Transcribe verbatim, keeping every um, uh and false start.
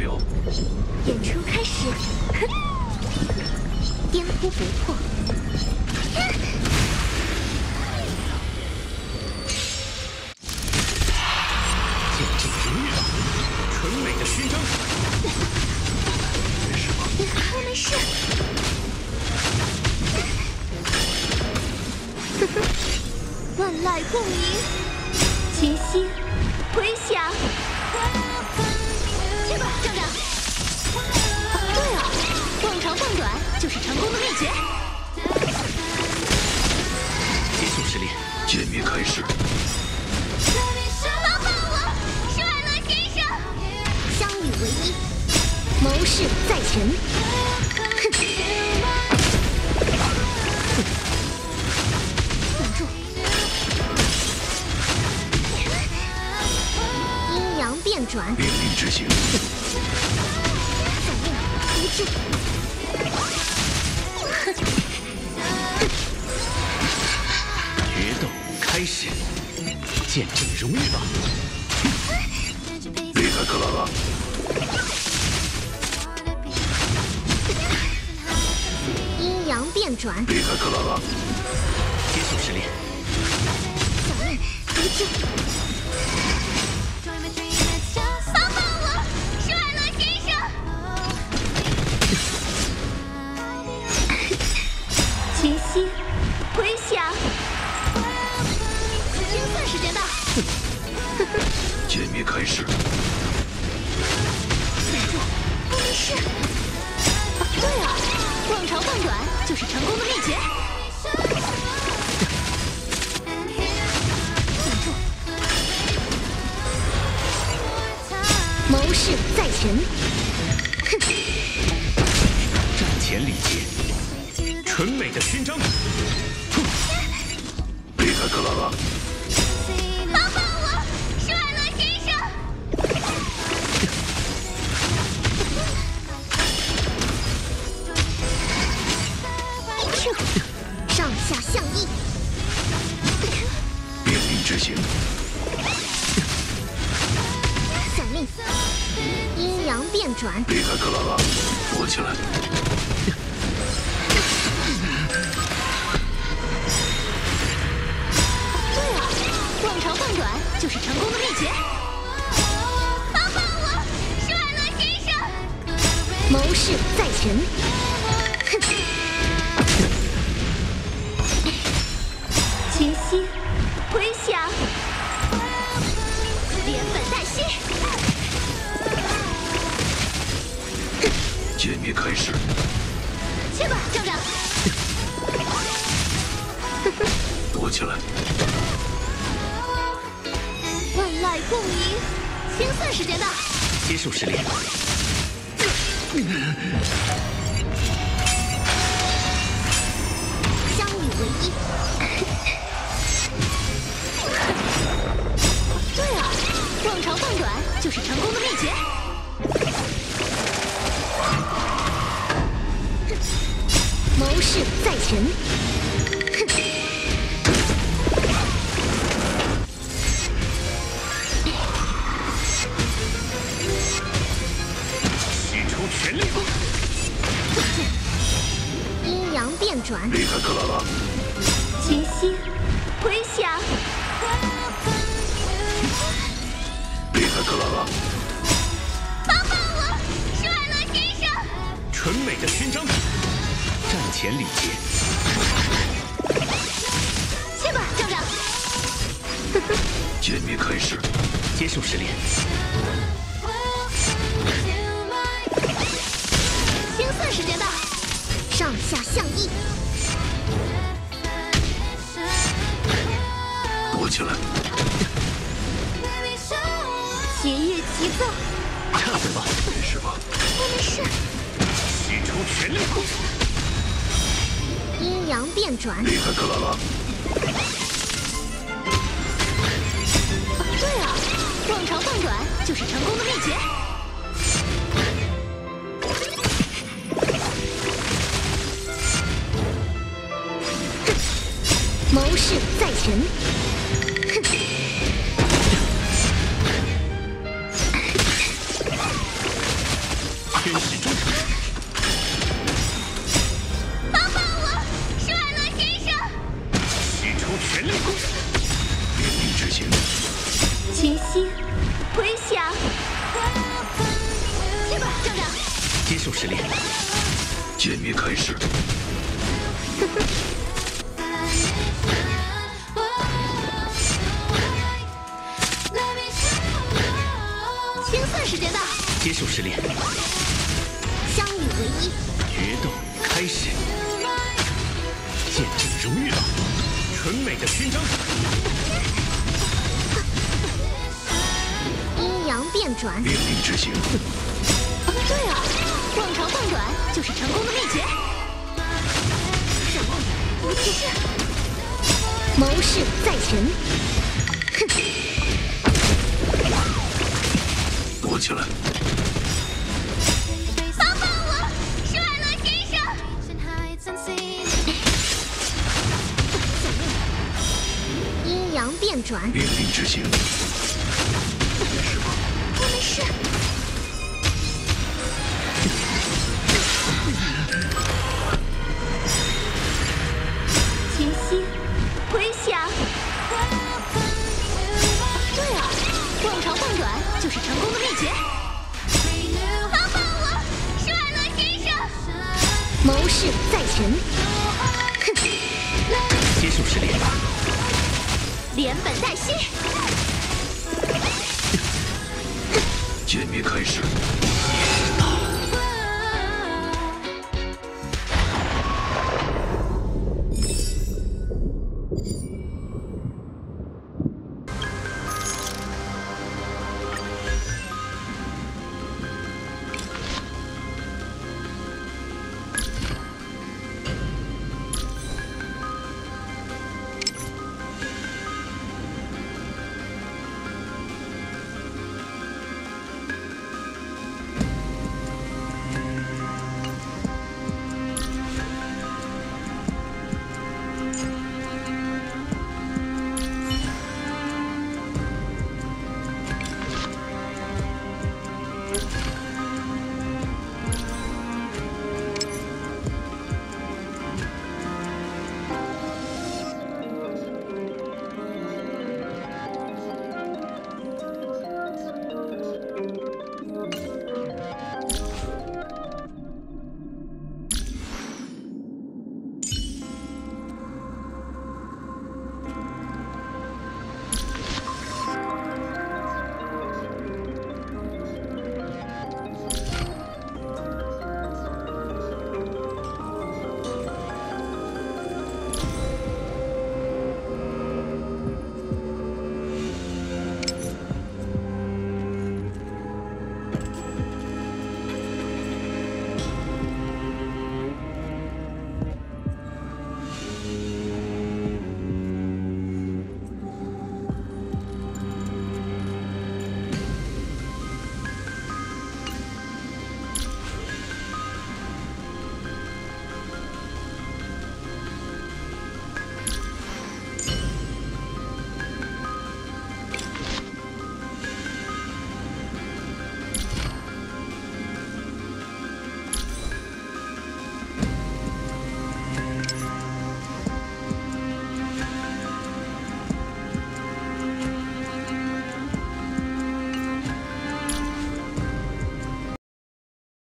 流。 演出开始，哼，颠扑不破。 见证荣誉吧，纯美的勋章。没事吧？ 我没事。呵呵，万籁共鸣，群星回响。去吧，站长。哦，对了，逛长放短就是成功的秘诀。 结束试炼，歼灭开始。 帮帮我，施瓦勒先生！相与为一，谋事在前。哼！稳住！阴阳变转， 命令执行。 反应不至。 决斗开始，见证荣誉吧！离开克拉拉。 阴阳变转， 离开克拉拉。结束试炼。 反应不至。帮帮我，施瓦勒先生！群星回响。清算时间到。 歼灭开始。 稳住，我没事。哦，对了，逛长放短就是成功的秘诀。稳住，谋事在前。哼！ 战前礼节，纯美的勋章。离开克拉拉。 帮帮我，施瓦勒先生！上下相依。 命令执行。 反令，阴阳变转。 离开克拉拉，躲起来。 对了，逛长放短就是成功的秘诀。帮帮我，施瓦勒先生！谋事在前。哼！群星回响，连本带息。 歼灭开始。 去吧，站长。 躲起来。 万籁共鸣，清算时间到。 结束试炼。 相与为一。对了，逛长放短就是成功的秘诀。谋事在前。哼！ 使出全力。 阴阳变转， 离开克拉拉。 群星回响。 离开克拉拉。 帮帮我，施瓦勒先生！ 纯美的勋章。战前礼节。 去吧，站长。 歼灭开始。结束试炼。 清算时间到。上下相依。 躲起来。 节乐齐奏。 差点吧？没事吧？ 我没事。 使出全力。 阴阳变转。 离开克拉拉。 哦，对了，逛长放短就是成功的秘诀。谋事在前。哼！ 天使忠诚。 帮帮我，施瓦洛先生！ 使出全力，命令执行。 清晰，回响。接吧，站长。 接受试炼。 歼灭开始。 清算时间到。 接受试炼。 相遇为一。 决斗开始。见证荣誉吧，纯美的勋章。 阴阳变转。 命令执行。 对啊，逛长逛短就是成功的秘诀。什么？不是。谋事在前。哼。 躲起来。 帮帮我，施瓦洛先生！阴阳变转。 命令执行。没事吧？ 我没事。清晰，回响。对啊，逛长逛短就是成功的秘诀。帮帮我，施瓦洛先生！谋事在前。哼。 接受试炼。 连本带息。 歼灭开始。